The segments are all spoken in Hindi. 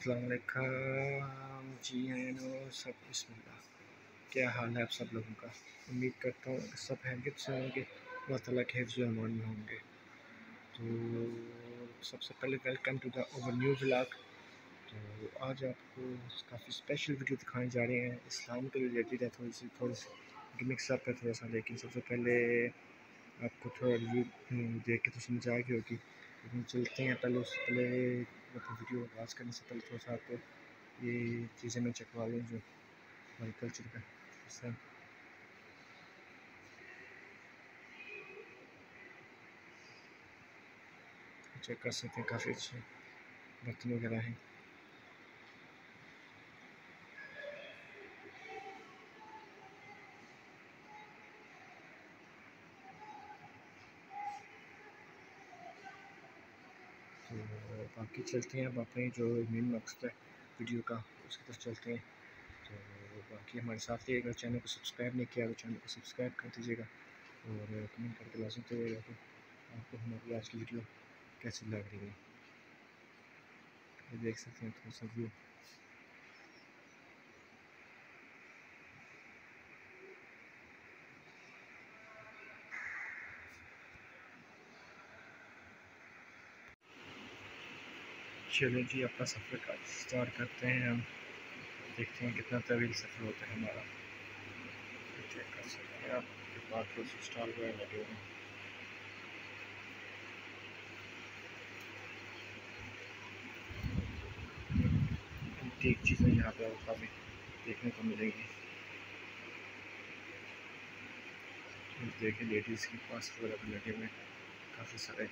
अस्सलाम वालेकुम जी नो सब बिस्मिल्लाह। क्या हाल है आप सब लोगों का? उम्मीद करता हूँ कि सब खैरियत से होंगे, अल्लाह ताला के हिफ्ज़ व अमान में होंगे। तो सबसे पहले welcome to the our new vlog. तो आज आपको काफ़ी स्पेशल वीडियो दिखाने जा रहे हैं, इस्लाम के रिलेटेड है, थोड़ी सी मिक्सअप है थोड़ा सा। लेकिन सबसे पहले आपको थोड़ा रिव्यू देख के तो समझ आ गई होगी, लेकिन चलते हैं। पहले उससे पहले वीडियो आगाज़ करने से पहले थोड़ा सा आपको ये चीज़ें मैं चकवा लूँ जो हमारे कल्चर का हिस्सा। चेक कर सकते हैं, काफ़ी अच्छे बर्तन वगैरह हैं। तो बाकी चलते हैं अब अपने जो मेन मकसद है वीडियो का, उसकी तरफ चलते हैं। तो बाकी हमारे साथ रहिएगा, चैनल को सब्सक्राइब नहीं किया तो चैनल को सब्सक्राइब कर दीजिएगा और कमेंट करके लाजम करिएगा कि आपको हमारी आज की वीडियो कैसी लग रही है। ये देख सकते हैं थोड़ा सा व्यू। चलो जी, अपना सफ़र का स्टार्ट करते हैं हम। देखते हैं कितना तवील सफ़र होता है हमारा। चेक कर सकते हैं आपके पास तो स्टॉल वगैरह लगे हुए हैं। ठीक चीज़ें यहाँ पे काफ़ी देखने को मिलेंगी। देखिए लेडीज़ के पास वगैरह भी लगे हुए हैं काफ़ी सारे।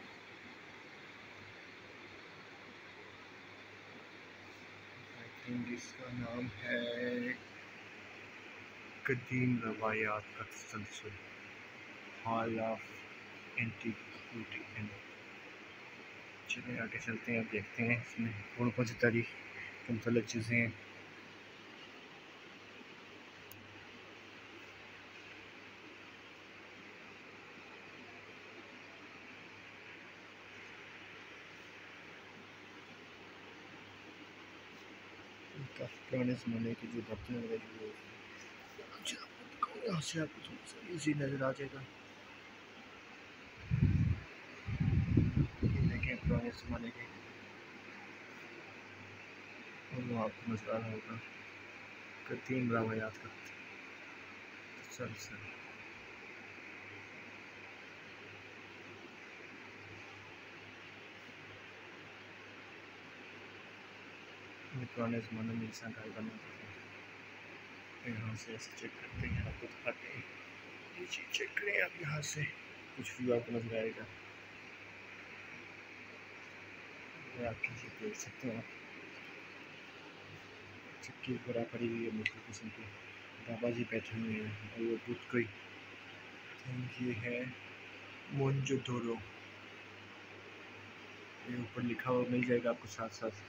आई थिंक इसका नाम है कदीम रवायात का तसलसल, हॉल ऑफ एंटीक्विटी एंड। चलिए आगे चलते हैं, अब देखते हैं इसमें कौन सी तारीख के मुतल्लिक़ चीज़ें हैं। काफ़ी पुराने ज़माने की जो बर्तन वगैरह यहाँ से आपको थोड़ा सा ईजी नज़र आ जाएगा। ये देखें पुराने ज़माने के, और आपको नज़र आ रहा होगा कदीम रवायात का तसलसल। पुराने ज़माने में इंसान घर बनाते थे। यहाँ से ऐसे चेक करते हैं, आपको दिखाते हैं। नीचे चेक करें आप, यहाँ से कुछ व्यू आपको नजर आएगा। आपकी ये देख सकते हैं आप, चक्की वगैरह पड़ी हुई है मुख्तलिफ किस्म की। बाबा जी बैठे हुए हैं और वो बुत कोई, ये है मोनजोदड़ो। ये ऊपर लिखा हुआ मिल जाएगा आपको साथ साथ।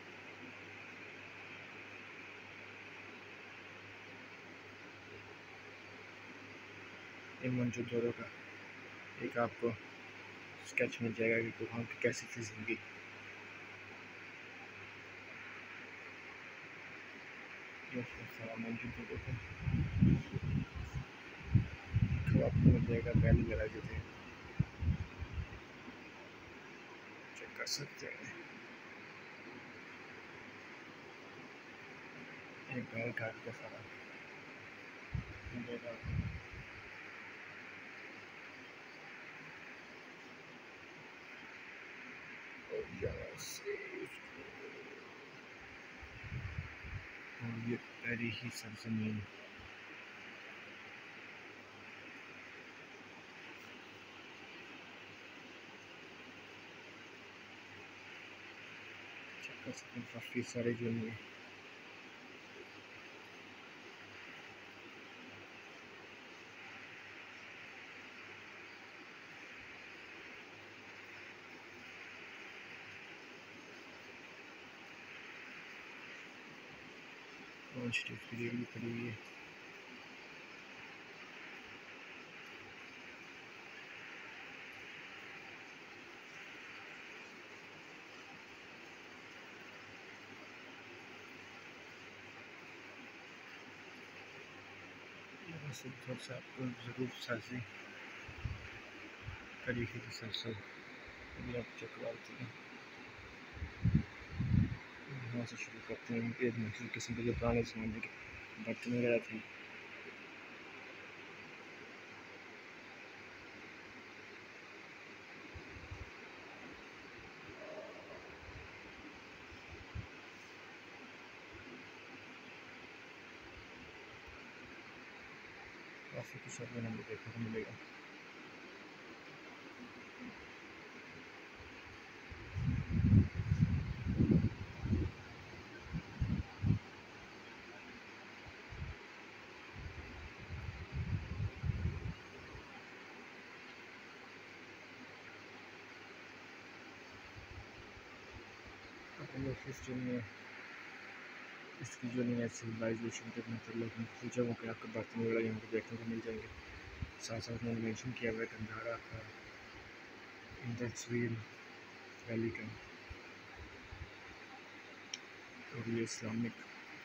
ये मोनजोदड़ो का एक आपको स्केच मिल जाएगा कि वहाँ की कैसी थी जिंदगी। मोनजोदड़ो का आपको मिल जाएगा, बैल वगैरह जो थे चेक कर सकते हैं। एक बैल घाट का सारा मिलेगा। और ये पहली ही सरजमीन। चेक कर सकते हैं काफ़ी सारे जो हैं स्टेज की रेल भी पड़ी हुई है। से थोड़ा सा आपको ज़रूर साजी करी थी सरसों अभी आप चकवाती हैं। यहाँ से शुरू करते हैं कि मुख्तलिफ किस्म के जो पुराने ज़माने के बर्तन वगैरह थे। काफ़ी कुछ अब हमें देखने को मिलेगा। इसकी जो नहीं है सिविलाइजेशन के मतलब जगहों के आपको बर्तन वगैरह यहाँ पर देखने को मिल जाएंगे। साथ साथ मैंने मेंशन किया हुआ है गंधारा का इंडस्ट्रियल वैली का और ये इस्लामिक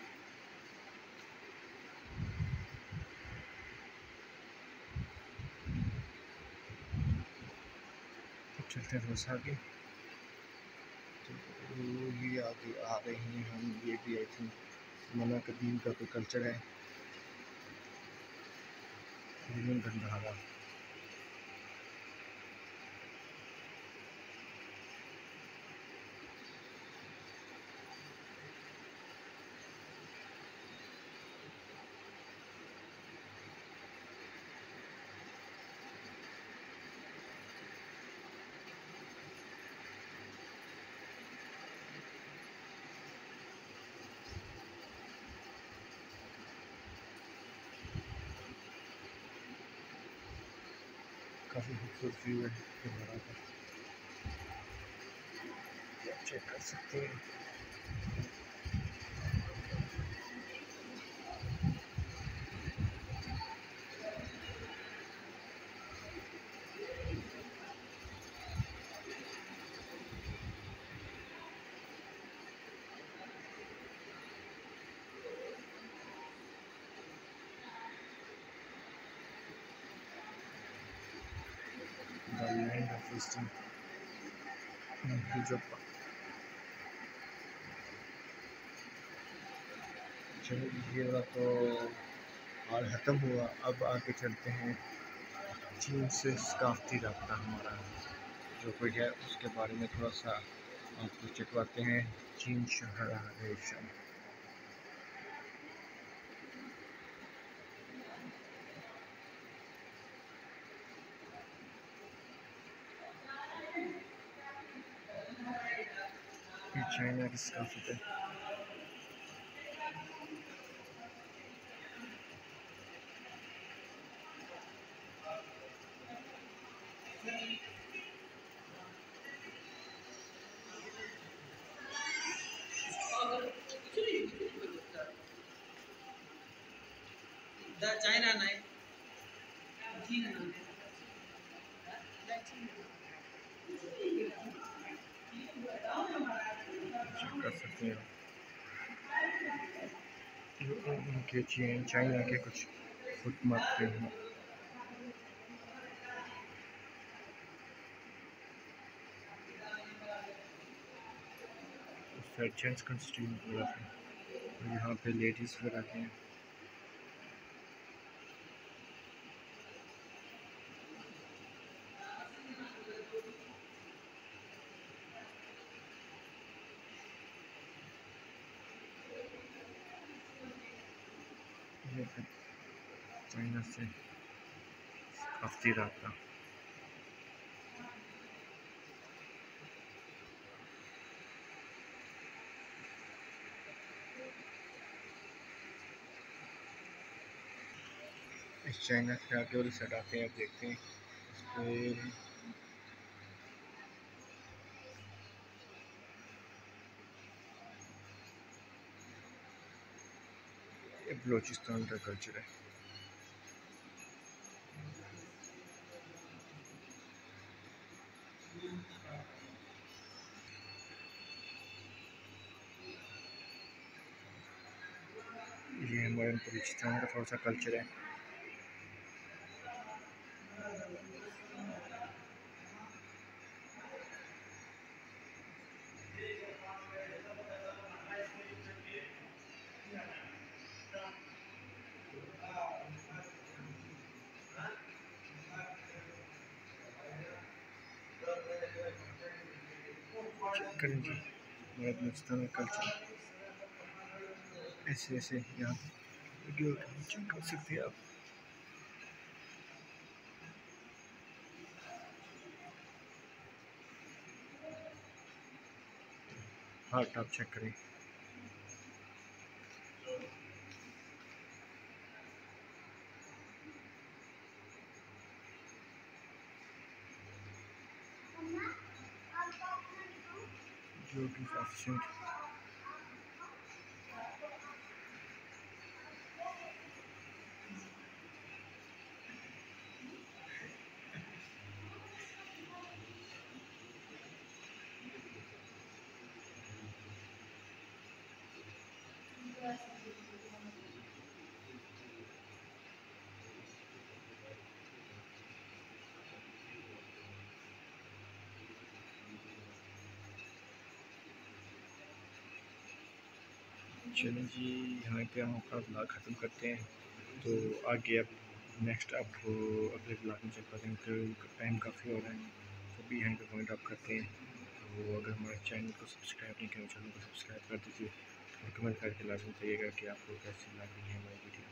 चलते हैं थोड़ा सा आगे। तो ये आगे आ रहे हैं हम। ये भी आई थिंक मना कदीम का कोई कल्चर है गंधारा। काफ़ी खूबसूरत व्यू है गंधारा का, आप चेक कर सकते हैं। The land of wisdom Punjab। चलो ये वाला तो हाल ख़त्म हुआ। अब आगे चलते हैं चीन से सकाफती रब्ता हमारा जो कोई है उसके बारे में थोड़ा सा आपको चकवाते हैं। चीन शहर रेशम ये चाइना की सकाफत है। China नहीं कर सकते हैं उनके चाइना के कुछ हुकूमत के हैं। जेंट्स कंस्ट्यूम यहाँ पे लेडीज़ वगैरह हैं। ये फिर चाइना से काफ़ी रहा इस चाइना से आगे वाली साइड आते हैं। आप देखते हैं ये बलोचिस्तान का कल्चर है। ये हमारे बलोचिस्तान का थोड़ा सा कल्चर है। करें जी हमारे बलूचिस्तान का कल्चर ऐसे ऐसे यहाँ वीडियो चेक कर सकते हैं आप। हार्ट आप चेक करें। ब्यूटीफुल ऑप्शन चलिए जी यहाँ पे हम अपना ब्लॉग ख़त्म करते हैं। तो आगे अब नेक्स्ट आपको अगले ब्लॉग में चल पाते हैं क्योंकि टाइम काफ़ी हो रहा है। तो भी यहाँ पे पॉइंट आप करते हैं। तो अगर हमारे चैनल को सब्सक्राइब नहीं किया चैनल को सब्सक्राइब कर दीजिए और कमेंट करके लाजमी बताइएगा कि आपको कैसी लगी है हमारी वीडियो।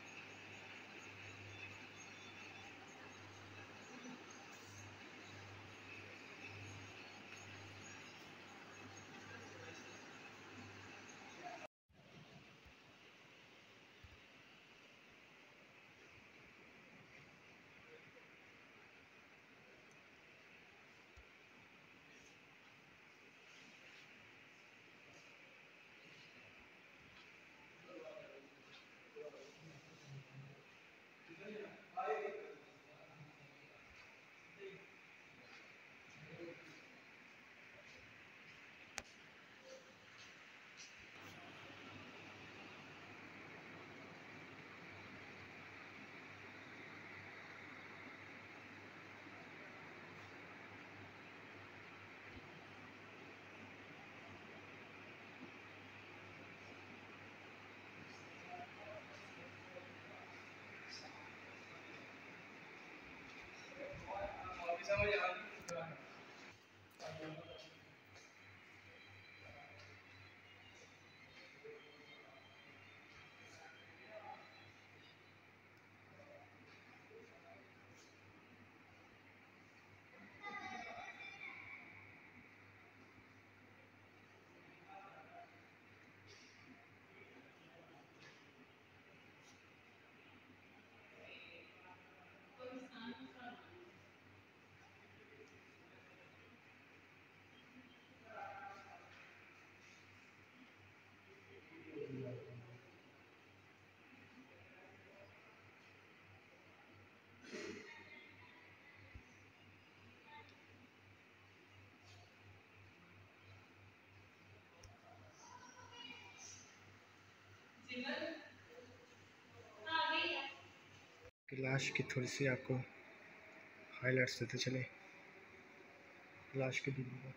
लाश की थोड़ी सी आपको हाईलाइट्स देते चले लाश की वीडियो।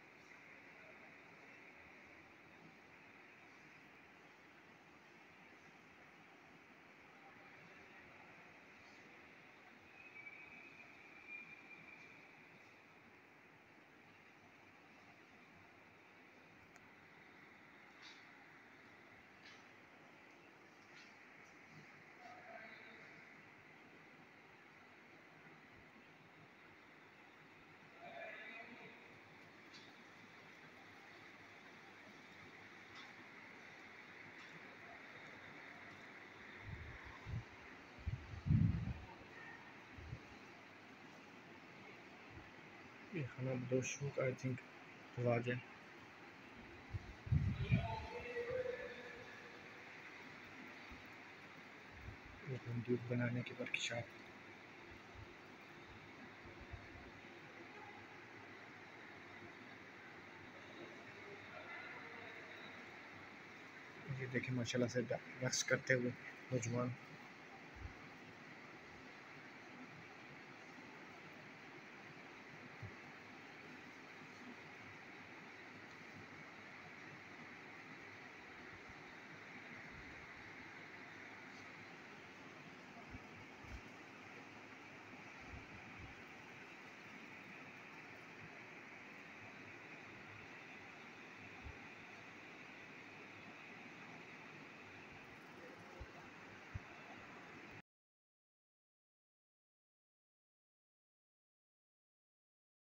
ये खाना बदोशों का आई थिंक रिवाज है। दूध बनाने की वर्कशॉप। ये देखिए माशाल्लाह से रक्स करते हुए नौजवान।